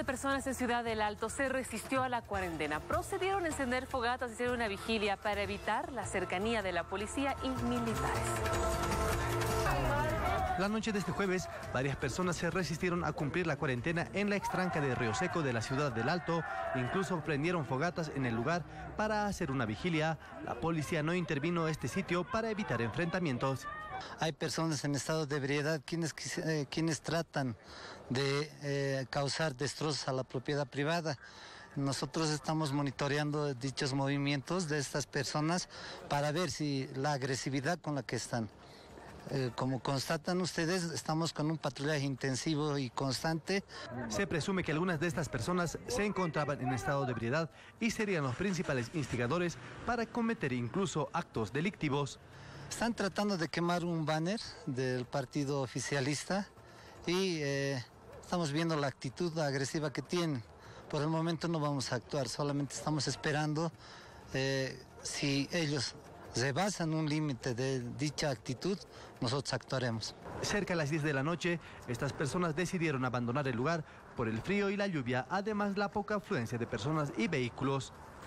personas en Ciudad del Alto se resistió a la cuarentena. Procedieron a encender fogatas y hacer una vigilia para evitar la cercanía de la policía y militares. La noche de este jueves, varias personas se resistieron a cumplir la cuarentena en la extranca de Río Seco de la Ciudad del Alto. Incluso prendieron fogatas en el lugar para hacer una vigilia. La policía no intervino a este sitio para evitar enfrentamientos. Hay personas en estado de ebriedad quienes tratan de causar destrozos a la propiedad privada. Nosotros estamos monitoreando dichos movimientos de estas personas para ver si la agresividad con la que están. Como constatan ustedes, estamos con un patrullaje intensivo y constante. Se presume que algunas de estas personas se encontraban en estado de ebriedad y serían los principales instigadores para cometer incluso actos delictivos. Están tratando de quemar un banner del partido oficialista y estamos viendo la actitud agresiva que tienen. Por el momento no vamos a actuar, solamente estamos esperando si ellos rebasan un límite de dicha actitud, nosotros actuaremos. Cerca de las 10 de la noche, estas personas decidieron abandonar el lugar por el frío y la lluvia, además la poca afluencia de personas y vehículos.